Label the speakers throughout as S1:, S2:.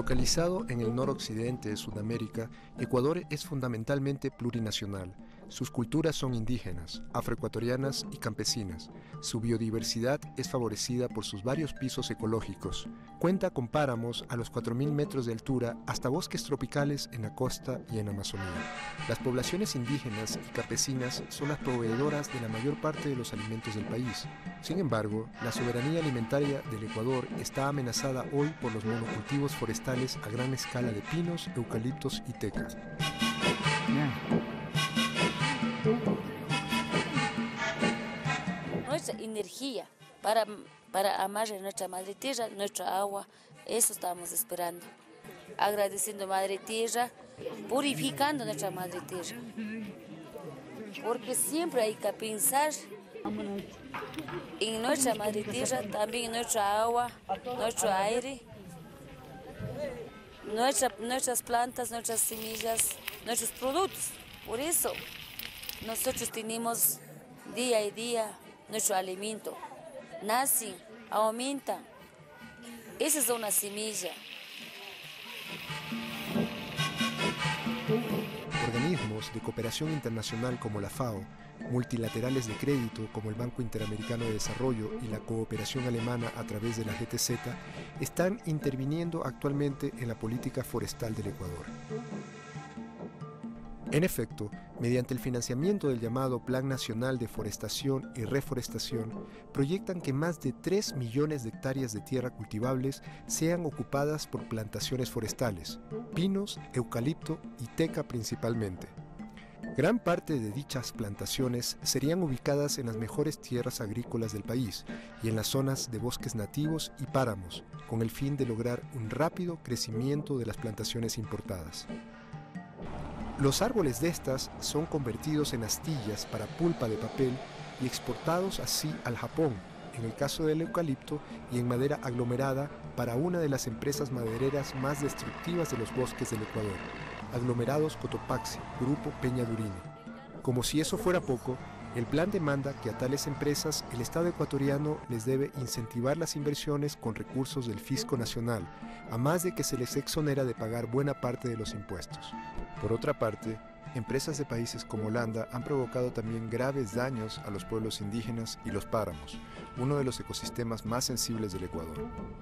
S1: Localizado en el noroccidente de Sudamérica, Ecuador es fundamentalmente plurinacional. Sus culturas son indígenas, afroecuatorianas y campesinas. Su biodiversidad es favorecida por sus varios pisos ecológicos. Cuenta con páramos a los 4.000 metros de altura hasta bosques tropicales en la costa y en Amazonía. Las poblaciones indígenas y campesinas son las proveedoras de la mayor parte de los alimentos del país. Sin embargo, la soberanía alimentaria del Ecuador está amenazada hoy por los monocultivos forestales a gran escala de pinos, eucaliptos y teca.
S2: Nuestra energía para amar a nuestra madre tierra, nuestra agua, eso estamos esperando. Agradeciendo a madre tierra, purificando nuestra madre tierra. Porque siempre hay que pensar en nuestra madre tierra, también en nuestra agua, nuestro aire, nuestras plantas, nuestras semillas, nuestros productos. Por eso nosotros tenemos día a día nuestro alimento. Nacen, aumentan. Esa es una semilla.
S1: Organismos de cooperación internacional como la FAO, multilaterales de crédito como el Banco Interamericano de Desarrollo y la cooperación alemana a través de la GTZ, están interviniendo actualmente en la política forestal del Ecuador. En efecto, mediante el financiamiento del llamado Plan Nacional de Forestación y Reforestación, proyectan que más de 3 millones de hectáreas de tierra cultivables sean ocupadas por plantaciones forestales, pinos, eucalipto y teca principalmente. Gran parte de dichas plantaciones serían ubicadas en las mejores tierras agrícolas del país y en las zonas de bosques nativos y páramos, con el fin de lograr un rápido crecimiento de las plantaciones importadas. Los árboles de estas son convertidos en astillas para pulpa de papel y exportados así al Japón, en el caso del eucalipto, y en madera aglomerada para una de las empresas madereras más destructivas de los bosques del Ecuador, Aglomerados Cotopaxi, Grupo Peña Durine. Como si eso fuera poco, el plan demanda que a tales empresas el Estado ecuatoriano les debe incentivar las inversiones con recursos del Fisco Nacional, a más de que se les exonera de pagar buena parte de los impuestos. Por otra parte, empresas de países como Holanda han provocado también graves daños a los pueblos indígenas y los páramos, uno de los ecosistemas más sensibles del Ecuador.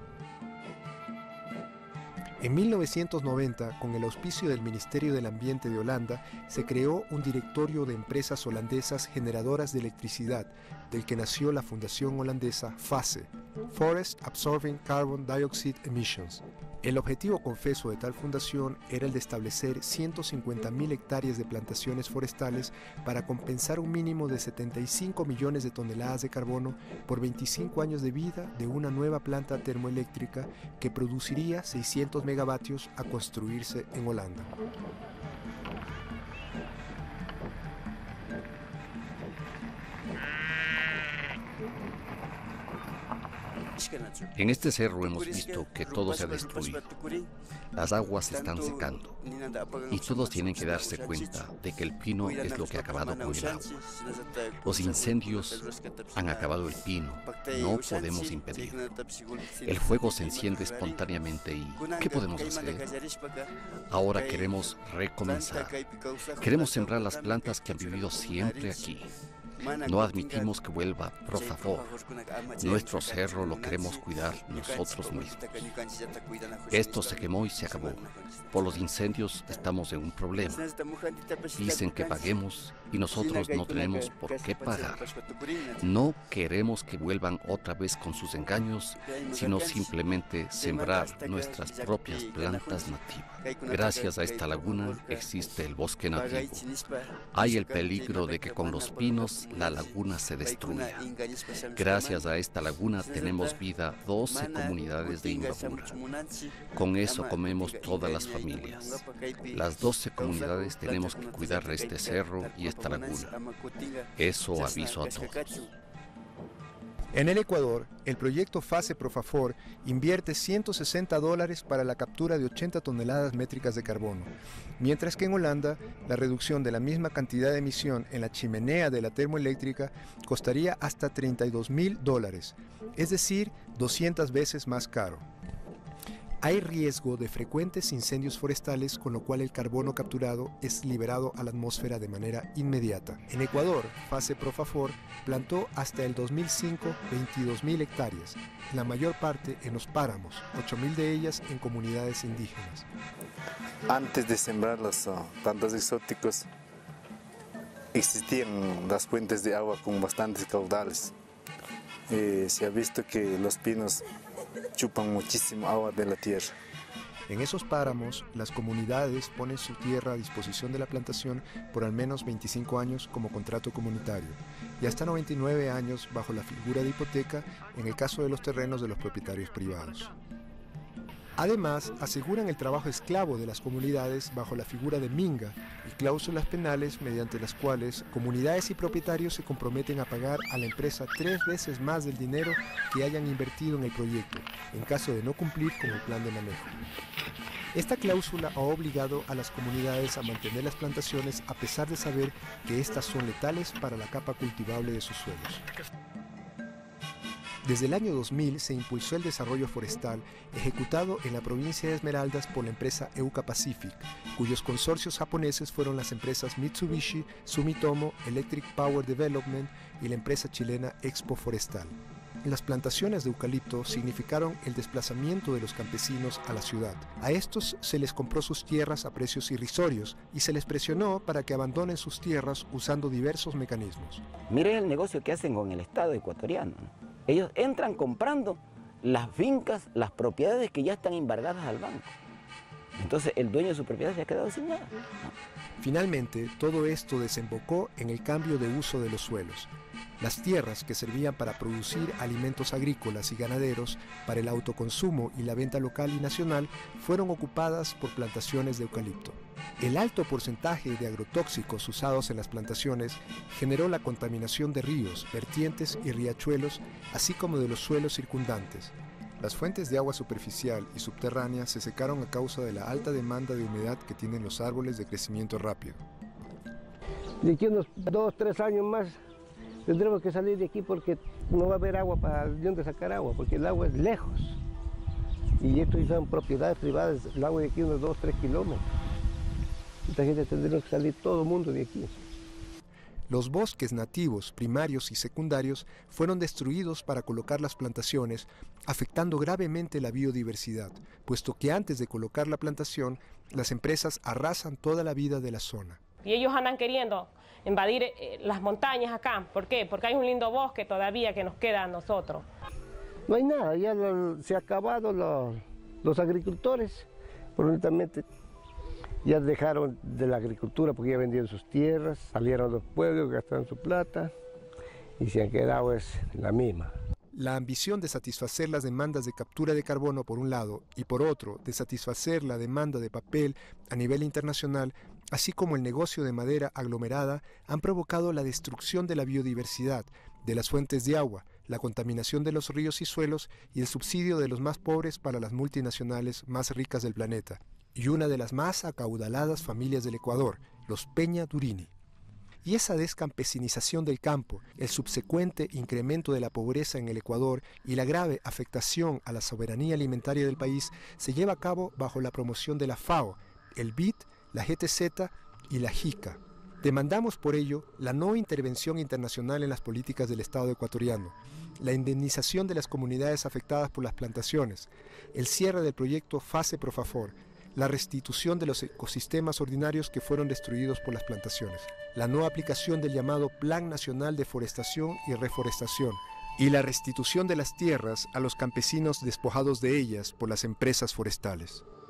S1: En 1990, con el auspicio del Ministerio del Ambiente de Holanda, se creó un directorio de empresas holandesas generadoras de electricidad, del que nació la fundación holandesa FACE, Forest Absorbing Carbon Dioxide Emissions. El objetivo confeso de tal fundación era el de establecer 150.000 hectáreas de plantaciones forestales para compensar un mínimo de 75 millones de toneladas de carbono por 25 años de vida de una nueva planta termoeléctrica que produciría 600 megavatios a construirse en Holanda.
S3: En este cerro hemos visto que todo se ha destruido. Las aguas se están secando y todos tienen que darse cuenta de que el pino es lo que ha acabado con el agua. Los incendios han acabado el pino, no podemos impedirlo. El fuego se enciende espontáneamente y ¿qué podemos hacer? Ahora queremos recomenzar. Queremos sembrar las plantas que han vivido siempre aquí. No admitimos que vuelva, por favor. Nuestro cerro lo queremos cuidar nosotros mismos. Esto se quemó y se acabó. Por los incendios estamos en un problema. Dicen que paguemos y nosotros no tenemos por qué pagar. No queremos que vuelvan otra vez con sus engaños, sino simplemente sembrar nuestras propias plantas nativas. Gracias a esta laguna existe el bosque nativo. Hay el peligro de que con los pinos la laguna se destruya. Gracias a esta laguna tenemos vida 12 comunidades de Imbabura. Con eso comemos todas las familias. Las 12 comunidades tenemos que cuidar de este cerro y esta laguna. Eso aviso a todos.
S1: En el Ecuador, el proyecto FACE Profafor invierte $160 para la captura de 80 toneladas métricas de carbono, mientras que en Holanda la reducción de la misma cantidad de emisión en la chimenea de la termoeléctrica costaría hasta $32.000, es decir, 200 veces más caro. Hay riesgo de frecuentes incendios forestales, con lo cual el carbono capturado es liberado a la atmósfera de manera inmediata. En Ecuador, FASE Profafor plantó hasta el 2005 22.000 hectáreas, la mayor parte en los páramos, 8.000 de ellas en comunidades indígenas.
S4: Antes de sembrar las plantas exóticas, existían las fuentes de agua con bastantes caudales. Se ha visto que los pinos chupan muchísimo agua de la tierra.
S1: En esos páramos, las comunidades ponen su tierra a disposición de la plantación por al menos 25 años como contrato comunitario y hasta 99 años bajo la figura de hipoteca en el caso de los terrenos de los propietarios privados. Además, aseguran el trabajo esclavo de las comunidades bajo la figura de minga y cláusulas penales mediante las cuales comunidades y propietarios se comprometen a pagar a la empresa 3 veces más del dinero que hayan invertido en el proyecto, en caso de no cumplir con el plan de manejo. Esta cláusula ha obligado a las comunidades a mantener las plantaciones a pesar de saber que estas son letales para la capa cultivable de sus suelos. Desde el año 2000 se impulsó el desarrollo forestal ejecutado en la provincia de Esmeraldas por la empresa Euca Pacific, cuyos consorcios japoneses fueron las empresas Mitsubishi, Sumitomo, Electric Power Development y la empresa chilena Expo Forestal. Las plantaciones de eucalipto significaron el desplazamiento de los campesinos a la ciudad. A estos se les compró sus tierras a precios irrisorios y se les presionó para que abandonen sus tierras usando diversos mecanismos.
S5: Miren el negocio que hacen con el Estado ecuatoriano, ¿no? Ellos entran comprando las fincas, las propiedades que ya están embargadas al banco. Entonces el dueño de su propiedad se ha quedado sin nada, ¿no?
S1: Finalmente, todo esto desembocó en el cambio de uso de los suelos. Las tierras que servían para producir alimentos agrícolas y ganaderos, para el autoconsumo y la venta local y nacional, fueron ocupadas por plantaciones de eucalipto. El alto porcentaje de agrotóxicos usados en las plantaciones generó la contaminación de ríos, vertientes y riachuelos, así como de los suelos circundantes. Las fuentes de agua superficial y subterránea se secaron a causa de la alta demanda de humedad que tienen los árboles de crecimiento rápido.
S6: De aquí unos 2 o 3 años más tendremos que salir de aquí porque no va a haber agua para de dónde sacar agua, porque el agua es lejos. Y esto son propiedades privadas, el agua de aquí unos 2 o 3 kilómetros. Esta gente tendrá que salir todo el mundo de aquí.
S1: Los bosques nativos, primarios y secundarios fueron destruidos para colocar las plantaciones, afectando gravemente la biodiversidad, puesto que antes de colocar la plantación, las empresas arrasan toda la vida de la zona.
S7: Y ellos andan queriendo invadir las montañas acá. ¿Por qué? Porque hay un lindo bosque todavía que nos queda a nosotros.
S6: No hay nada, ya se han acabado los agricultores, probablemente ya dejaron de la agricultura porque ya vendieron sus tierras, salieron los pueblos, gastaron su plata y se han quedado la misma.
S1: La ambición de satisfacer las demandas de captura de carbono por un lado y por otro de satisfacer la demanda de papel a nivel internacional, así como el negocio de madera aglomerada, han provocado la destrucción de la biodiversidad, de las fuentes de agua, la contaminación de los ríos y suelos y el subsidio de los más pobres para las multinacionales más ricas del planeta, y una de las más acaudaladas familias del Ecuador, los Peña Durini. Y esa descampesinización del campo, el subsecuente incremento de la pobreza en el Ecuador y la grave afectación a la soberanía alimentaria del país se lleva a cabo bajo la promoción de la FAO, el BID, la GTZ y la JICA. Demandamos por ello la no intervención internacional en las políticas del Estado ecuatoriano, la indemnización de las comunidades afectadas por las plantaciones, el cierre del proyecto FASE Profafor, la restitución de los ecosistemas ordinarios que fueron destruidos por las plantaciones, la no aplicación del llamado Plan Nacional de Forestación y Reforestación y la restitución de las tierras a los campesinos despojados de ellas por las empresas forestales.